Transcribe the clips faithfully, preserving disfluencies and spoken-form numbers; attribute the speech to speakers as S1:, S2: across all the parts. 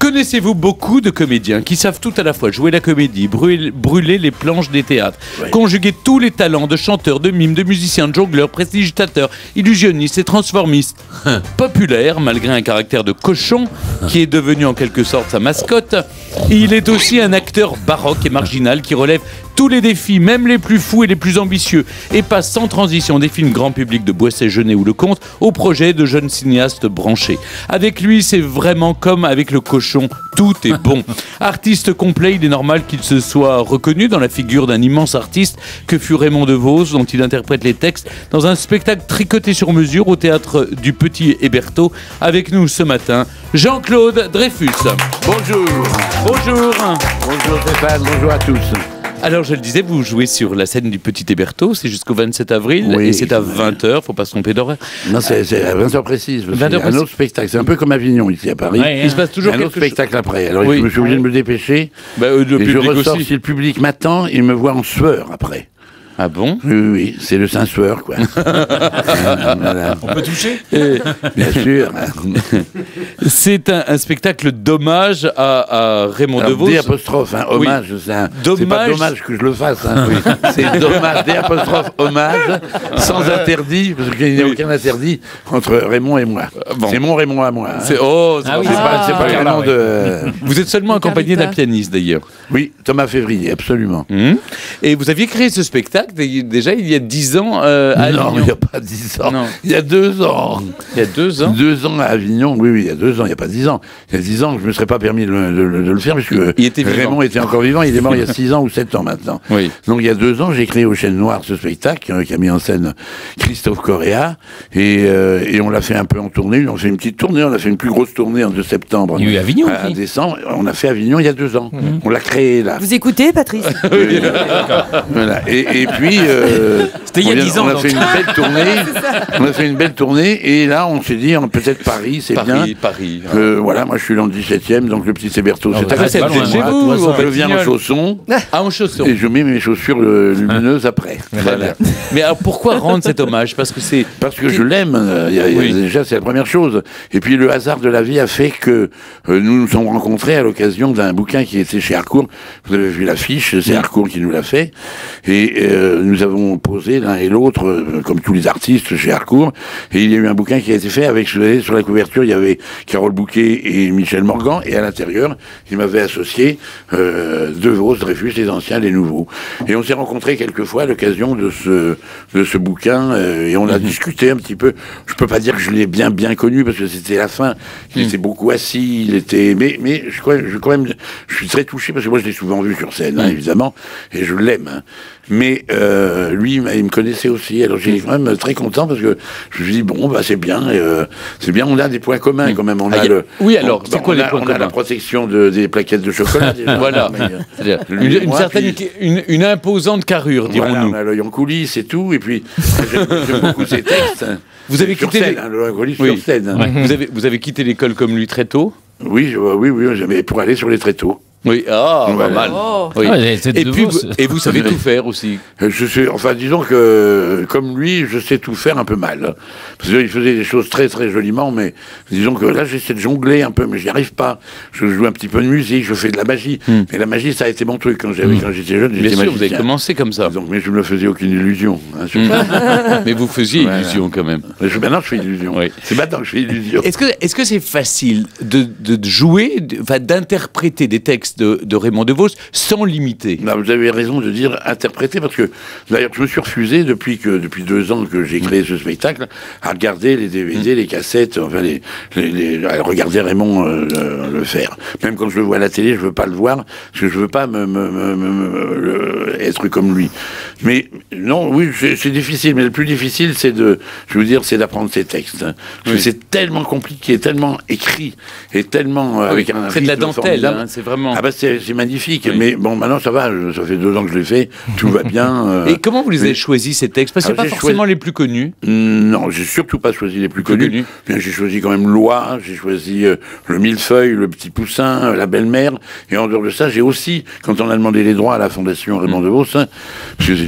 S1: Connaissez-vous beaucoup de comédiens qui savent tout à la fois jouer la comédie, brûler, brûler les planches des théâtres, ouais. conjuguer tous les talents de chanteurs, de mimes, de musiciens, de jongleurs, prestigitateurs, illusionnistes et transformistes, populaires malgré un caractère de cochon qui est devenu en quelque sorte sa mascotte. Il est aussi un acteur baroque et marginal qui relève tous les défis, même les plus fous et les plus ambitieux, et passe sans transition des films grand public de Boisset, Jeunet ou Lecomte au projet de jeunes cinéastes branchés. Avec lui, c'est vraiment comme avec le cochon, tout est bon. Artiste complet, il est normal qu'il se soit reconnu dans la figure d'un immense artiste que fut Raymond Devos, dont il interprète les textes dans un spectacle tricoté sur mesure au théâtre du Petit Hébertot. Avec nous ce matin, Jean-Claude Dreyfus. Bonjour. Bonjour.
S2: Bonjour Stéphane, bonjour à tous.
S1: Alors, je le disais, vous jouez sur la scène du Petit Hébertot, c'est jusqu'au vingt-sept avril, oui, et c'est à vingt heures, faut pas se tromper d'horaire.
S2: Non, c'est à vingt heures précise, c'est un autre spectacle, c'est un peu comme Avignon ici à Paris.
S1: Ouais, il se passe toujours
S2: un
S1: quelque
S2: autre spectacle chose... après, alors oui. je me suis obligé de me dépêcher,
S1: bah, euh, le
S2: et
S1: public
S2: je ressors,
S1: aussi.
S2: Si le public m'attend, il me voit en sueur après.
S1: Ah bon?
S2: Oui, oui, c'est le Saint-Sueur, quoi.
S3: Voilà. On peut toucher?
S2: Et, bien sûr.
S1: C'est un, un spectacle d'hommage à, à Raymond
S2: Alors,
S1: Devos.
S2: D apostrophe, hein, hommage, oui. c'est pas dommage que je le fasse. Hein, oui. C'est dommage, D apostrophe, hommage, sans interdit, parce qu'il n'y a oui. aucun interdit entre Raymond et moi. Bon. C'est mon Raymond à moi. Hein.
S1: C'est oh,
S2: ah, oui. pas, ah, pas ah, de... euh...
S1: Vous êtes seulement accompagné d'un pianiste, d'ailleurs.
S2: Oui, Thomas Février, absolument.
S1: Mmh. Et vous aviez créé ce spectacle déjà il y a dix ans euh, à
S2: non,
S1: Avignon.
S2: il n'y a pas dix ans.
S1: Non.
S2: Il y a deux ans.
S1: Il y a deux ans
S2: Deux ans à Avignon, oui, oui, il y a deux ans, il n'y a pas dix ans. Il y a dix ans, je ne me serais pas permis de, de, de, de le faire, puisque
S1: il était
S2: Raymond était encore vivant, il est mort il y a six ans ou sept ans maintenant.
S1: Oui.
S2: Donc il y a deux ans, j'ai créé au Chêne Noir ce spectacle, euh, qui a mis en scène Christophe Correa, et, euh, et on l'a fait un peu en tournée, on a fait une petite tournée, on a fait une plus grosse tournée en de septembre
S3: il y a eu Avignon,
S2: à décembre, on a fait Avignon il y a deux ans. Mmh. On l'a créé là.
S4: Vous écoutez, Patrice?
S2: Oui. Voilà. Et, et puis... Euh,
S3: C'était il y a dix ans.
S2: On a
S3: donc.
S2: fait une belle tournée. On a fait une belle tournée et là on s'est dit peut-être Paris, c'est bien.
S1: Paris.
S2: Euh, voilà, moi je suis dans le dix-septième, donc le Petit Hébertot,
S1: oh,
S2: c'est
S1: bah, c'est chez vous.
S2: Je viens en chaussons.
S1: Ah, en chaussons.
S2: Et je mets mes chaussures euh, lumineuses après.
S1: Voilà. Mais alors pourquoi rendre cet hommage? Parce que c'est.
S2: Parce que je l'aime. Euh, oui. Déjà, c'est la première chose. Et puis le hasard de la vie a fait que euh, nous nous sommes rencontrés à l'occasion d'un bouquin qui était chez Harcourt. Vous avez vu l'affiche, c'est Harcourt qui nous l'a fait. Et euh, nous avons posé l'un et l'autre, euh, comme tous les artistes chez Harcourt. Et il y a eu un bouquin qui a été fait avec, sur la couverture, il y avait Carole Bouquet et Michel Morgan. Et à l'intérieur, il m'avait associé euh, Devos, Dreyfus, les anciens, les nouveaux. Et on s'est rencontrés quelques fois à l'occasion de ce, de ce bouquin. Euh, et on a mmh. discuté un petit peu. Je peux pas dire que je l'ai bien, bien connu parce que c'était la fin. Il mmh. était beaucoup assis. Il était, mais, mais je, je, quand même, je suis très touché parce que moi, je l'ai souvent vu sur scène, mmh. hein, évidemment. Et je l'aime. Hein. Mais euh, lui, il me connaissait aussi. Alors j'ai quand même très content parce que je me suis dit bon, bah c'est bien, euh, c'est bien. On a des points communs quand même. On
S1: ah,
S2: a, a le,
S1: oui, alors c'est quoi
S2: on
S1: les
S2: a,
S1: points
S2: on
S1: communs?
S2: a la protection de, des plaquettes de chocolat. Déjà,
S1: voilà. Mais, euh, une, une moi, certaine, puis, une, une imposante carrure, dirons-nous.
S2: Voilà, on a l'œil en coulisses et tout. Et puis j'aime beaucoup ses textes.
S1: Vous avez
S2: sur
S1: quitté
S2: scène,
S1: les...
S2: hein, l'œil en coulisses
S1: oui.
S2: sur scène.
S1: Ouais. Vous avez vous avez quitté l'école comme lui très tôt.
S2: Oui, je, oui, oui, oui, pour aller sur les tréteaux.
S1: Oui, ah, oh,
S2: voilà.
S1: pas mal.
S4: Oh.
S1: Oui.
S3: Ah,
S1: et, puis, vous, et vous savez tout faire aussi.
S2: Je sais, enfin, disons que, comme lui, je sais tout faire un peu mal. Parce qu'il faisait des choses très, très joliment, mais disons que là, j'essaie de jongler un peu, mais j'y arrive pas. Je joue un petit peu de musique, je fais de la magie. Mm. Mais la magie, ça a été mon truc quand j'avais, mm. quand j'étais jeune.
S1: Bien sûr, magicien. Vous avez commencé comme ça.
S2: Donc, mais je ne me faisais aucune illusion. Hein,
S1: mm. Mais vous faisiez voilà. illusion quand même.
S2: Je, maintenant, je fais illusion. Oui. C'est maintenant que je fais illusion.
S1: Est-ce que, est-ce que c'est facile de, de jouer, de, d'interpréter des textes de, de Raymond Devos sans limiter?
S2: Bah, vous avez raison de dire interpréter, parce que d'ailleurs je me suis refusé depuis que depuis deux ans que j'ai créé ce spectacle à regarder les D V D, mmh. les cassettes, enfin les, les, les à regarder Raymond euh, le, le faire. Même quand je le vois à la télé, je veux pas le voir parce que je veux pas me, me, me, me, me être comme lui. Mais non, oui, c'est, c'est difficile, mais le plus difficile, c'est de, je veux dire, c'est d'apprendre ces textes. Hein, parce oui. que c'est tellement compliqué, tellement écrit et tellement euh,
S1: oui,
S2: avec un
S1: c'est de la dentelle, hein, c'est vraiment.
S2: Ah bah c'est, c'est magnifique. Oui. Mais bon, maintenant ça va, ça fait deux ans que je l'ai fait, tout va bien. Euh,
S1: et comment vous les avez choisis ces textes? Parce que c'est pas forcément choisi... les plus connus.
S2: Non, j'ai surtout pas choisi les plus, plus connus. connus. Bien, j'ai choisi quand même Loi, j'ai choisi euh, Le Millefeuille, Le Petit Poussin, euh, La Belle-Mère. Et en dehors de ça, j'ai aussi, quand on a demandé les droits à la Fondation Raymond mmh. Devos, hein, parce que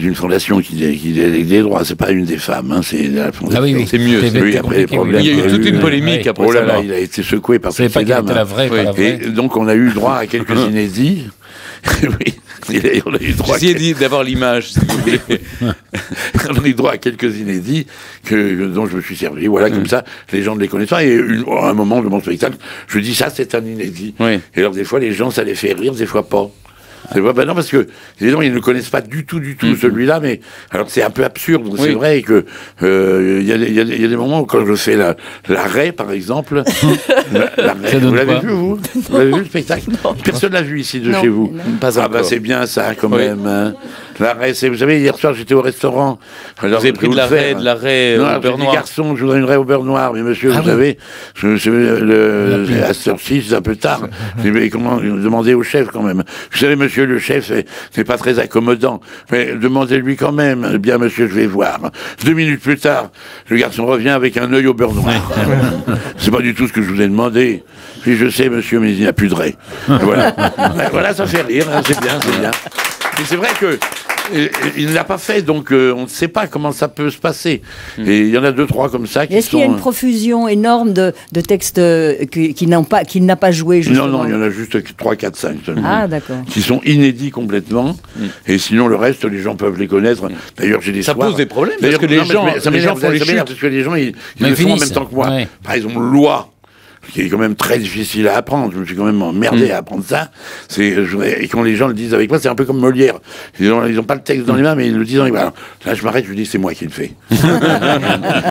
S2: une fondation qui, qui délègue des droits, c'est pas une des femmes, hein, c'est la fondation.
S3: Ah oui, oui.
S1: C'est mieux.
S3: C'est
S2: Oui, après les problèmes.
S1: Il y a eu toute une polémique
S3: oui.
S1: après
S2: Oh là
S1: ça.
S2: là, il a été secoué par
S3: C'est
S2: toutes
S3: pas
S2: ces
S3: qu'elle
S2: dames.
S3: était la vraie,
S1: Oui.
S3: pas la vraie.
S2: Et donc on a eu droit à quelques inédits. Oui, et on a eu droit à
S1: Essayez d'y- d'avoir l'image, si vous voulez.
S2: on a eu droit à quelques inédits que, dont je me suis servi. Voilà, comme ça, les gens ne les connaissent pas. Et une- à un moment de mon spectacle, je dis ça, c'est un inédit.
S1: Oui.
S2: Et alors, des fois, les gens, ça les fait rire, des fois pas. C'est pas, ben non, parce que les gens, ils ne connaissent pas du tout, du tout
S1: Mm-hmm.
S2: celui-là, mais alors c'est un peu absurde.
S1: Oui.
S2: C'est vrai que euh, il y, a des- il y, a des- il y a des moments où quand je fais la, la raie, par exemple, la, la raie,
S3: Ça donne
S2: vous l'avez
S3: quoi
S2: vu, vous Vous l'avez vu le spectacle Personne l'a vu ici de
S4: Non,
S2: chez vous.
S4: non.
S1: Pas
S2: Ah bah
S1: encore.
S2: c'est bien ça, quand
S1: Oui.
S2: même. hein. La raie, c'est, vous savez, hier soir, j'étais au restaurant. Alors,
S1: Vous avez
S2: je
S1: pris
S2: vais
S1: de la
S2: vous le
S1: raie,
S2: faire.
S1: de la raie
S2: Non,
S1: au
S2: j'ai
S1: beurre
S2: dit,
S1: noir.
S2: garçon, je voudrais une raie au beurre noir. Mais monsieur,
S3: Ah
S2: vous
S3: oui.
S2: savez, je, je- le, à cette heure-ci, c'est un peu tard. Je dis, mais comment demandez au chef quand même. Vous savez, monsieur le chef, c'est, c'est pas très accommodant. Mais demandez-lui quand même. Eh bien, monsieur, je vais voir. Deux minutes plus tard, le garçon revient avec un œil au beurre noir. C'est pas du tout ce que je vous ai demandé. Puis je sais, monsieur, mais il n'y a plus de raie. Voilà. Voilà, ça fait rire. hein, c'est bien, c'est bien. Mais c'est vrai que euh, il ne l'a pas fait, donc euh, on ne sait pas comment ça peut se passer. Et il y en a deux, trois comme ça qui
S4: Est-ce
S2: sont...
S4: qu'il y a une profusion énorme de, de textes euh, qui, qui n'ont pas, qu'il n'a pas joué justement?
S2: Non, non, il y en a juste trois, quatre, cinq seulement.
S4: Ah, d'accord.
S2: Qui sont inédits complètement. Et sinon, le reste, les gens peuvent les connaître. D'ailleurs, j'ai des
S1: Ça
S2: soirs-
S1: pose des problèmes,
S2: D'ailleurs,
S1: parce que les
S2: non, mais
S1: gens-
S2: ça m'énerve,
S1: les gens font les
S2: ça m'énerve,
S1: chutes.
S2: parce que les gens, ils, ils
S3: Mais
S2: le font en
S3: finissent.
S2: même temps que moi.
S3: Ouais.
S2: Par exemple, loi, qui est quand même très difficile à apprendre. Je me suis quand même emmerdé
S1: Mm.
S2: à apprendre ça. C'est, je voudrais- et quand les gens le disent avec moi, c'est un peu comme Molière. Ils n'ont pas le texte dans les mains, mais ils le disent dans les mains. Alors, là, je m'arrête, je dis, c'est moi qui le fais.